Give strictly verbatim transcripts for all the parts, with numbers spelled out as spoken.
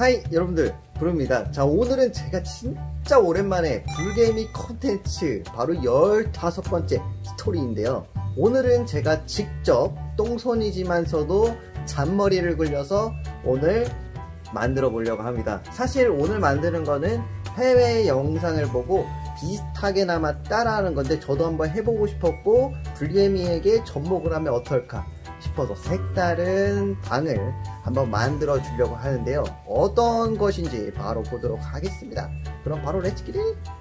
하이 여러분들, 브루입니다. 자, 오늘은 제가 진짜 오랜만에 불개미 컨텐츠 바로 열다섯 번째 스토리인데요. 오늘은 제가 직접 똥손이지만서도 잔머리를 굴려서 오늘 만들어 보려고 합니다. 사실 오늘 만드는 거는 해외 영상을 보고 비슷하게나마 따라하는 건데 저도 한번 해보고 싶었고 불개미에게 접목을 하면 어떨까 싶어서 색다른 방을 한번 만들어 주려고 하는데요. 어떤 것인지 바로 보도록 하겠습니다. 그럼 바로 렛츠기릿!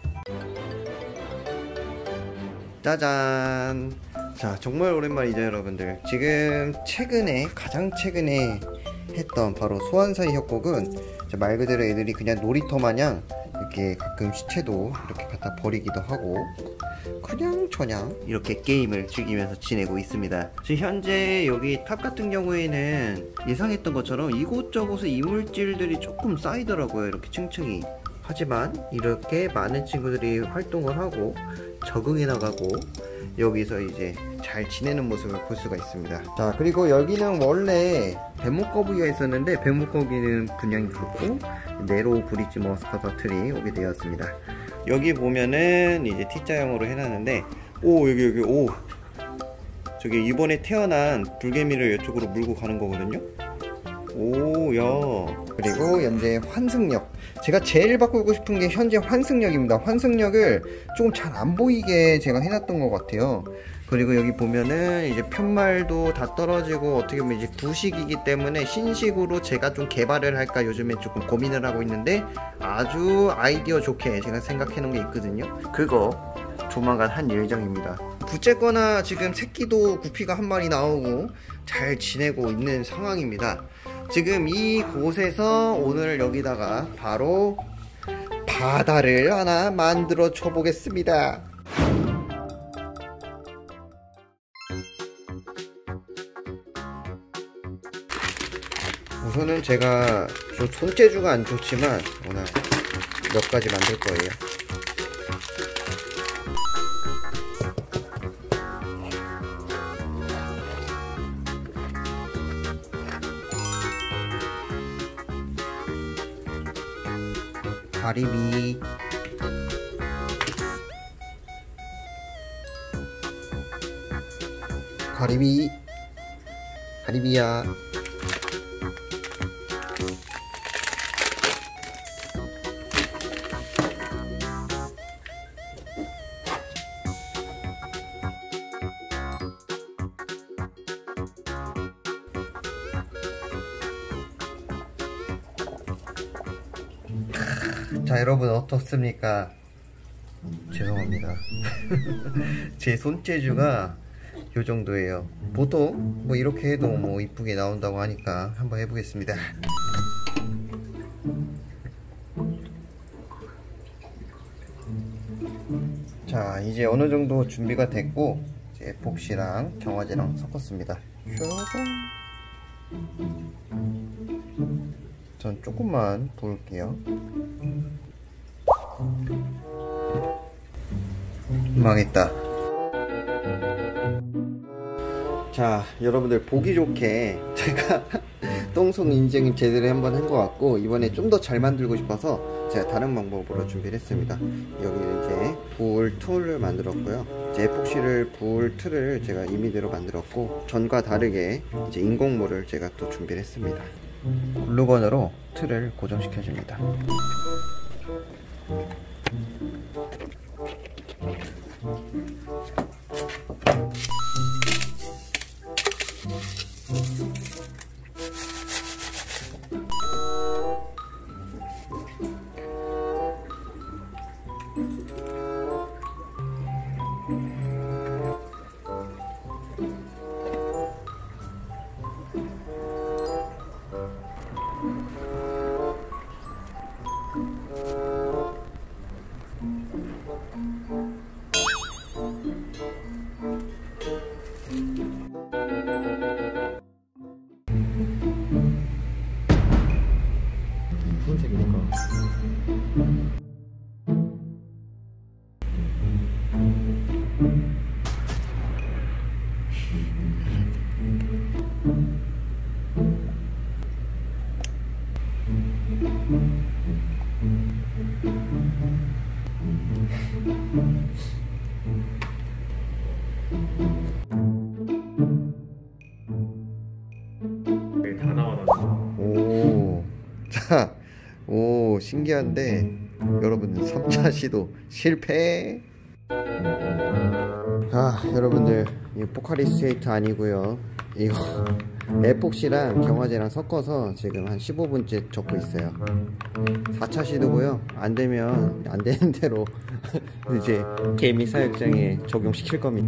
짜잔! 자, 정말 오랜만이죠 여러분들. 지금 최근에 가장 최근에 했던 바로 소환사의 협곡은 말 그대로 애들이 그냥 놀이터 마냥 이렇게 가끔 시체도 이렇게 갖다 버리기도 하고 그냥 저냥 이렇게 게임을 즐기면서 지내고 있습니다. 지금 현재 여기 탑 같은 경우에는 예상했던 것처럼 이곳저곳에 이물질들이 조금 쌓이더라고요. 이렇게 층층이. 하지만 이렇게 많은 친구들이 활동을 하고 적응해 나가고 여기서 이제 잘 지내는 모습을 볼 수가 있습니다. 자, 그리고 여기는 원래 뱀목거북이가 있었는데 뱀목거북이는 분양이 그렇고 네로 브릿지 머스카타 트리 오게 되었습니다. 여기 보면은 이제 T자형으로 해놨는데 오 여기 여기 오 저기 이번에 태어난 불개미를 이쪽으로 물고 가는 거거든요. 오야. 그리고 현재 환승역, 제가 제일 바꾸고 싶은 게 현재 환승역입니다. 환승역을 조금 잘 안 보이게 제가 해놨던 것 같아요. 그리고 여기 보면은 이제 편말도 다 떨어지고 어떻게 보면 이제 구식이기 때문에 신식으로 제가 좀 개발을 할까 요즘에 조금 고민을 하고 있는데 아주 아이디어 좋게 제가 생각해 놓은 게 있거든요. 그거 조만간 한 예정입니다. 부쨌거나 지금 새끼도 구피가 한 마리 나오고 잘 지내고 있는 상황입니다. 지금 이곳에서 오늘 여기다가 바로 바다를 하나 만들어 줘 보겠습니다. 우선은 제가 좀 손재주가 안 좋지만 오늘 몇 가지 만들 거예요. 가리비, 가리비, 가리비야. 자, 여러분 어떻습니까? 죄송합니다. 제 손재주가 요 정도예요. 보통 뭐 이렇게 해도 뭐 이쁘게 나온다고 하니까 한번 해보겠습니다. 자, 이제 어느 정도 준비가 됐고 이제 에폭시랑 경화제랑 섞었습니다. 전 조금만 부을게요. 망했다. 자, 여러분들 보기 좋게 제가 똥손 인증 제대로 한번 한 것 같고 이번에 좀 더 잘 만들고 싶어서 제가 다른 방법으로 준비를 했습니다. 여기 이제 부을 툴을 만들었고요. 이제 에폭시를 부을 툴을 제가 임의대로 만들었고 전과 다르게 이제 인공물을 제가 또 준비를 했습니다. 글루건으로 틀을 고정시켜 줍니다. 무슨 색입니까? 다 나와놨어. 오, 자, 오, 신기한데 여러분들 삼 차 시도 실패. 아, 여러분들 이 포카리 스웨이트 아니고요, 이거 에폭시랑 경화제랑 섞어서 지금 한 십오 분째 적고 있어요. 사 차 시도고요. 안되면 안되는 대로 이제 개미 사육장에 적용시킬 겁니다.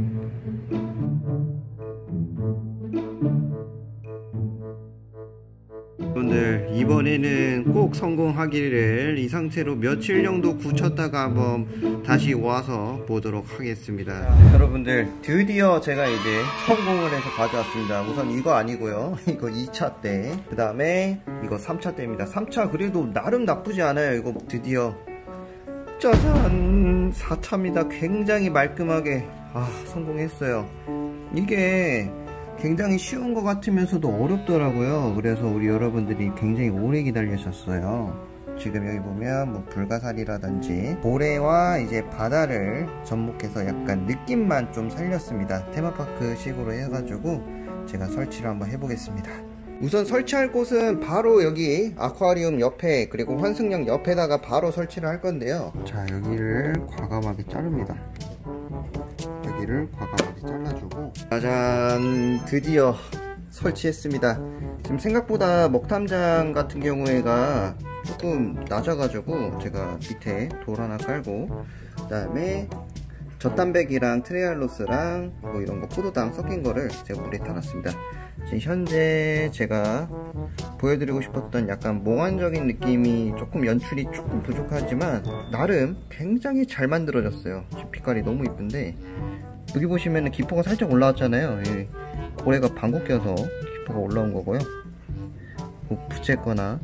여러분들 이번에는 꼭 성공하기를, 이 상태로 며칠 정도 굳혔다가 한번 다시 와서 보도록 하겠습니다. 자, 여러분들 드디어 제가 이제 성공을 해서 가져왔습니다. 우선 이거 아니고요, 이거 이 차 때, 그 다음에 이거 삼 차 때입니다. 삼 차 그래도 나름 나쁘지 않아요. 이거 드디어 짜잔, 사 차입니다. 굉장히 말끔하게 아 성공했어요. 이게 굉장히 쉬운 것 같으면서도 어렵더라고요. 그래서 우리 여러분들이 굉장히 오래 기다리셨어요. 지금 여기 보면 뭐 불가사리라든지 고래와 이제 바다를 접목해서 약간 느낌만 좀 살렸습니다. 테마파크 식으로 해가지고 제가 설치를 한번 해보겠습니다. 우선 설치할 곳은 바로 여기 아쿠아리움 옆에, 그리고 환승역 옆에다가 바로 설치를 할 건데요. 자, 여기를 과감하게 자릅니다. 여기를 과감하게 잘라주고, 짜잔, 드디어 설치했습니다. 지금 생각보다 먹탐장 같은 경우에가 조금 낮아가지고 제가 밑에 돌 하나 깔고, 그 다음에 젖담배기랑 트레알로스랑 뭐 이런 거 포도당 섞인 거를 제가 물에 타놨습니다. 지금 현재 제가 보여드리고 싶었던 약간 몽환적인 느낌이 조금 연출이 조금 부족하지만 나름 굉장히 잘 만들어졌어요. 지금 빛깔이 너무 이쁜데, 여기 보시면은 기포가 살짝 올라왔잖아요. 이 고래가 방구 껴서 기포가 올라온 거고요. 뭐 부채거나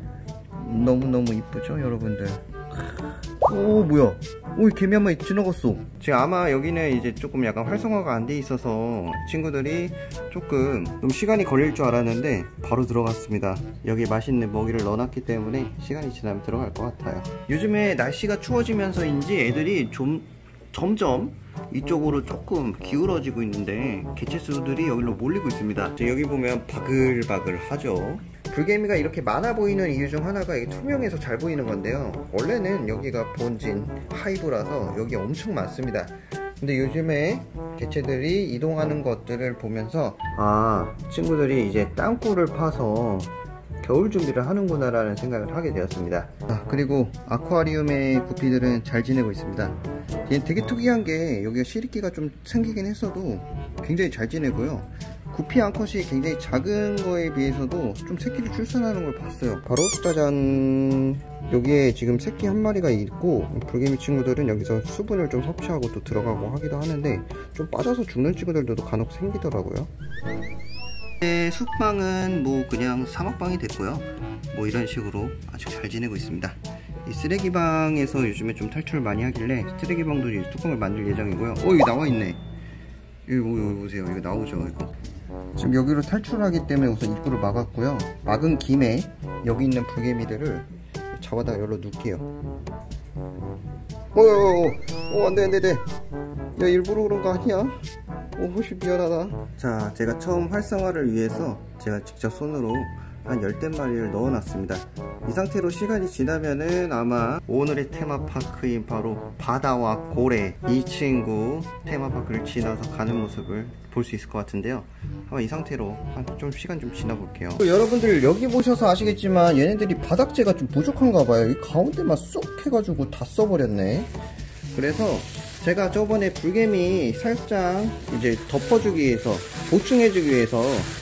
너무너무 이쁘죠 여러분들. 오, 뭐야, 오, 개미 한 마리 지나갔어. 지금 아마 여기는 이제 조금 약간 활성화가 안 돼 있어서 친구들이 조금 좀 시간이 걸릴 줄 알았는데 바로 들어갔습니다. 여기 맛있는 먹이를 넣어놨기 때문에 시간이 지나면 들어갈 것 같아요. 요즘에 날씨가 추워지면서인지 애들이 좀 점점 이쪽으로 조금 기울어지고 있는데 개체수들이 여기로 몰리고 있습니다. 여기 보면 바글바글 하죠. 불개미가 이렇게 많아 보이는 이유 중 하나가 이게 투명해서 잘 보이는 건데요. 원래는 여기가 본진 하이브라서 여기 엄청 많습니다. 근데 요즘에 개체들이 이동하는 것들을 보면서 아, 친구들이 이제 땅굴을 파서 겨울 준비를 하는구나 라는 생각을 하게 되었습니다. 아, 그리고 아쿠아리움의 구피들은 잘 지내고 있습니다. 얘는 되게 특이한 게 여기가 시리끼가 좀 생기긴 했어도 굉장히 잘 지내고요. 구피 암컷이 굉장히 작은 거에 비해서도 좀 새끼를 출산하는 걸 봤어요. 바로 짜잔, 여기에 지금 새끼 한 마리가 있고, 불개미 친구들은 여기서 수분을 좀 섭취하고 또 들어가고 하기도 하는데 좀 빠져서 죽는 친구들도 간혹 생기더라고요. 네, 숙방은 뭐 그냥 사막방이 됐고요. 뭐 이런 식으로 아주 잘 지내고 있습니다. 이 쓰레기방에서 요즘에 좀 탈출을 많이 하길래 쓰레기방도 이제 뚜껑을 만들 예정이고요. 어, 여기 나와있네. 여기, 여기 보세요. 이거 나오죠 이거. 지금 여기로 탈출하기 때문에 우선 입구를 막았고요. 막은 김에 여기 있는 불개미들을 잡아다가 여기로 놓을게요. 어어어, 어, 안돼 안돼 안돼. 야, 일부러 그런 거 아니야? 오, 혹시 미안하다. 자, 제가 처음 활성화를 위해서 제가 직접 손으로 한 열댓 마리를 넣어놨습니다. 이 상태로 시간이 지나면은 아마 오늘의 테마파크인 바로 바다와 고래, 이 친구 테마파크를 지나서 가는 모습을 볼 수 있을 것 같은데요. 아마 이 상태로 한 좀 시간 좀 지나 볼게요. 여러분들 여기 보셔서 아시겠지만 얘네들이 바닥재가 좀 부족한가 봐요. 이 가운데만 쏙 해가지고 다 써버렸네. 그래서 제가 저번에 불개미 살짝 이제 덮어주기 위해서, 보충해주기 위해서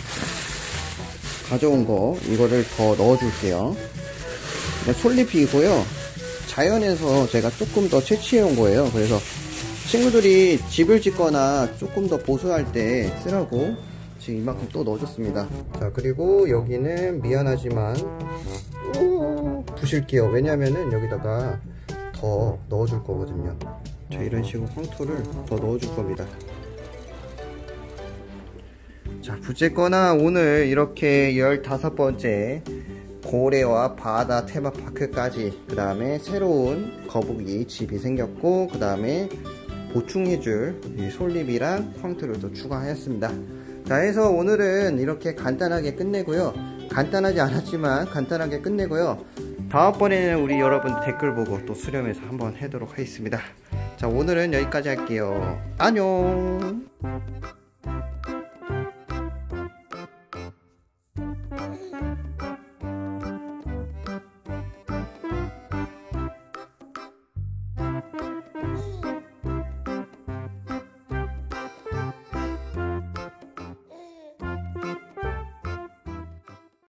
가져온 거 이거를 더 넣어줄게요. 솔잎이고요. 자연에서 제가 조금 더 채취해 온 거예요. 그래서 친구들이 집을 짓거나 조금 더 보수할 때 쓰라고 지금 이만큼 또 넣어줬습니다. 자, 그리고 여기는 미안하지만 오, 부실게요. 왜냐면은 여기다가 더 넣어줄 거거든요. 자, 이런 식으로 황토를 더 넣어줄 겁니다. 자, 부쨌거나 오늘 이렇게 열다섯 번째 고래와 바다 테마파크까지, 그 다음에 새로운 거북이 집이 생겼고, 그 다음에 보충해줄 이 솔립이랑 펑트를 또 추가하였습니다. 자, 해서 오늘은 이렇게 간단하게 끝내고요. 간단하지 않았지만 간단하게 끝내고요. 다음번에는 우리 여러분 댓글 보고 또 수렴해서 한번 하도록 하겠습니다. 자, 오늘은 여기까지 할게요. 안녕.